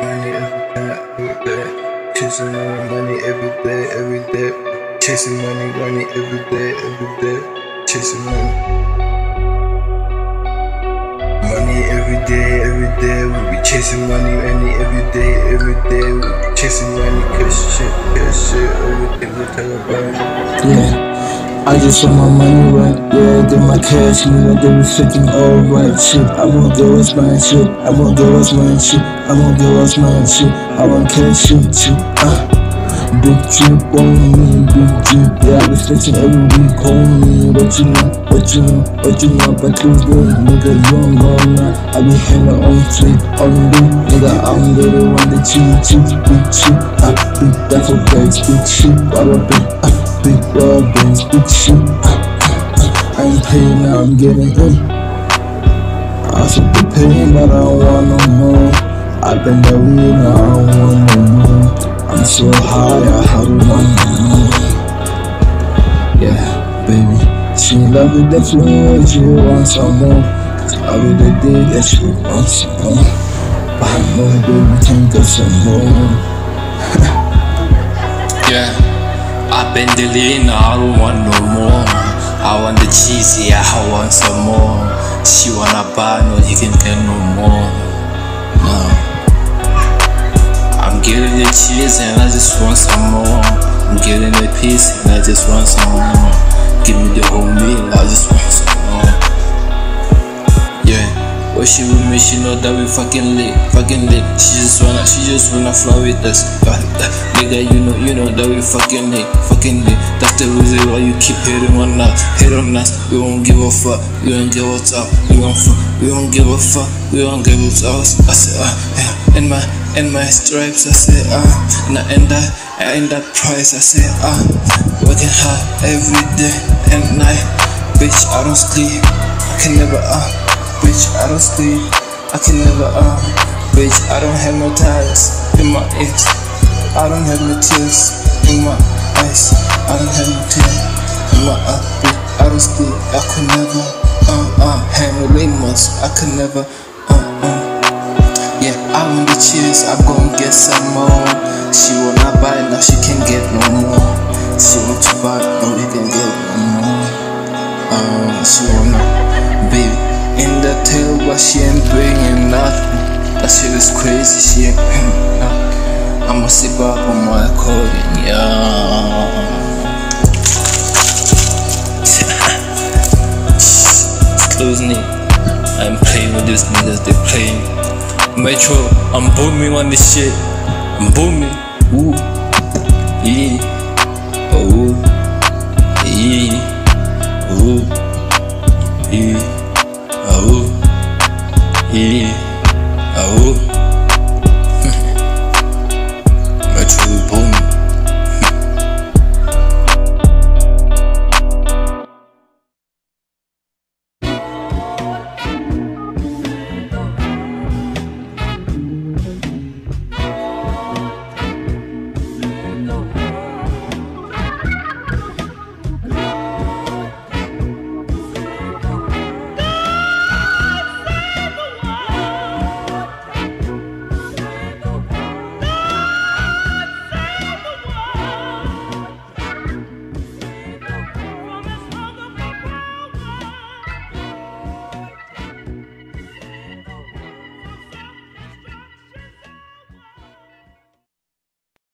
money every day. Chasing money every day. Chasing money every day. Chasing money. Money every day. We be chasing money every day. We be chasing money, cash shit, everything we tell about. Yeah. I just want my money right, yeah, get my cash, me I do freaking alright shit. I won't give us my shit, I won't give us my shit, I won't give us my shit, I want cash shit. Big drip on me, big drip, yeah, I be flexing every week on me. What you know, but close door, nigga, you don't go now. I be hanging on tweet, on me, nigga, I'm the one that cheat, big shit, big duffel bags, big shit, big bands, big shit. I ain't paying now, I'm getting in. I should be paying, but I don't want no more. I've been the weed, now I don't want no more. I'm so high, I don't want no more. Yeah, baby, she love it, that's what she wants some more. I really did that she wants some more. But I know, baby, can get some more. Yeah. I've been deleting, I don't want no more. I want the cheese, yeah, I want some more. She wanna buy, no, you can get no more. No, I'm getting the cheese and I just want some more. I'm getting the piece and I just want some more. Give me the whole meal, I just want some more. Yeah, when she with me, she know that we fucking lit. She just wanna fly with us. Nigga, you know that we fucking lit. That's the reason why you keep hating on us. We won't give a fuck, we don't give a talk. We don't give a fuck, we don't give a talk. I said, in my stripes, I said, in that price, I said, working hard every day and night. Bitch, I don't sleep, I can never, bitch, I don't sleep, I can never, bitch, I don't have no ties in my ears, I don't have no tears in my eyes, I don't have no tears in my bitch, I don't sleep, I could never, handle lemons, I could never, yeah, I want the cheers, I'm gonna get some more. She wanna buy, now she can't get no more. She want to buy, now we can get no more. She wanna, baby, in the tail, but she ain't bringing nothing. That shit is crazy, she ain't bringing nothing. I'ma sip up on my accordion, yeah. Excuse me, I'm playing with these niggas, they playing. Metro, I'm booming on this shit. I'm booming. Ooh, yeah. Oh, yeah. Ooh, yeah. Oh, yeah. Oh.